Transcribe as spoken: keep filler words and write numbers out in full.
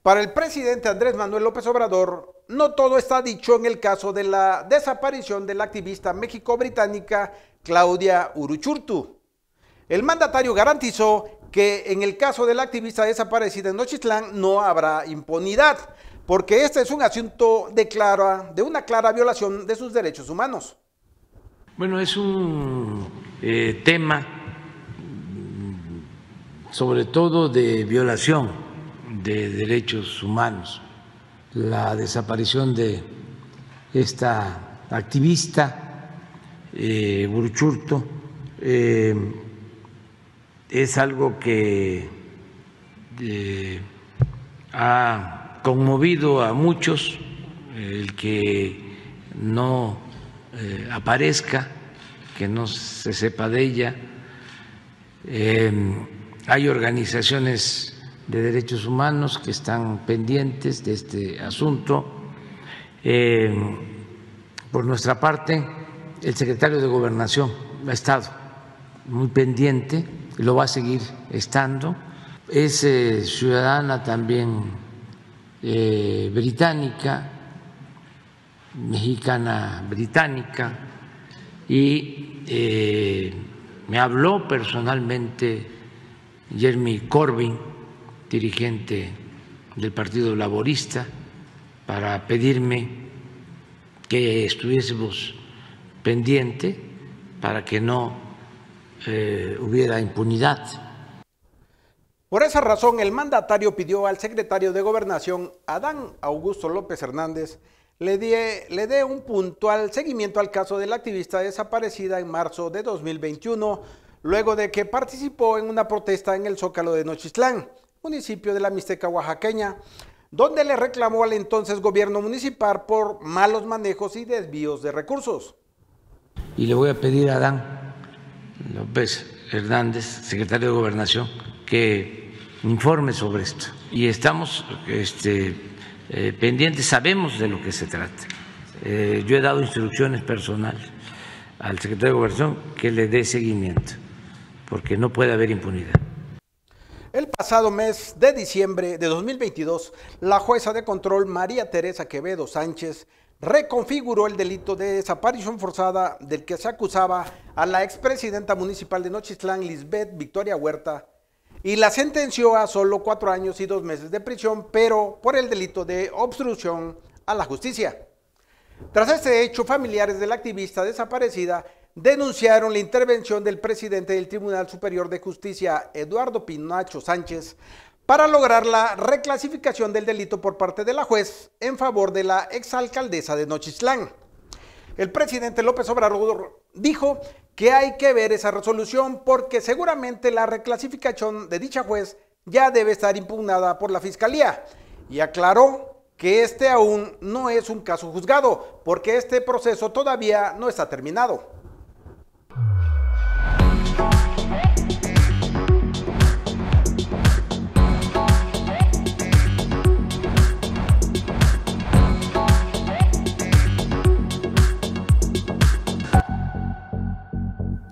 Para el presidente Andrés Manuel López Obrador, no todo está dicho en el caso de la desaparición de la activista méxico-británica Claudia Uruchurtu. El mandatario garantizó que en el caso de la activista desaparecida en Nochistlán no habrá impunidad, porque este es un asunto de, clara, de una clara violación de sus derechos humanos. Bueno, es un eh, tema sobre todo de violación de derechos humanos, la desaparición de esta activista eh, Uruchurtu eh, es algo que eh, ha conmovido a muchos, el que no eh, aparezca, que no se sepa de ella. Eh, hay organizaciones de derechos humanos que están pendientes de este asunto. Eh, por nuestra parte, el secretario de Gobernación ha estado muy pendiente y lo va a seguir estando. Es eh, ciudadana también eh, británica, mexicana británica, y eh, me habló personalmente Jeremy Corbyn, dirigente del Partido Laborista, para pedirme que estuviésemos pendientes para que no eh, hubiera impunidad. Por esa razón, el mandatario pidió al secretario de Gobernación, Adán Augusto López Hernández, le dé le dé un puntual seguimiento al caso de la activista desaparecida en marzo de dos mil veintiuno, luego de que participó en una protesta en el Zócalo de Nochistlán, municipio de la Mixteca oaxaqueña, donde le reclamó al entonces gobierno municipal por malos manejos y desvíos de recursos. Y le voy a pedir a Adán López Hernández, secretario de Gobernación, que informe sobre esto. Y estamos este, eh, pendientes, sabemos de lo que se trata. Eh, yo he dado instrucciones personales al secretario de Gobernación que le dé seguimiento, porque no puede haber impunidad. El pasado mes de diciembre de dos mil veintidós, la jueza de control María Teresa Quevedo Sánchez reconfiguró el delito de desaparición forzada del que se acusaba a la expresidenta municipal de Nochistlán, Lisbeth Victoria Huerta, y la sentenció a solo cuatro años y dos meses de prisión, pero por el delito de obstrucción a la justicia. Tras este hecho, familiares de la activista desaparecida denunciaron la intervención del presidente del Tribunal Superior de Justicia, Eduardo Pinacho Sánchez, para lograr la reclasificación del delito por parte de la juez en favor de la exalcaldesa de Nochistlán. El presidente López Obrador dijo que hay que ver esa resolución porque seguramente la reclasificación de dicha juez ya debe estar impugnada por la Fiscalía, y aclaró que este aún no es un caso juzgado porque este proceso todavía no está terminado.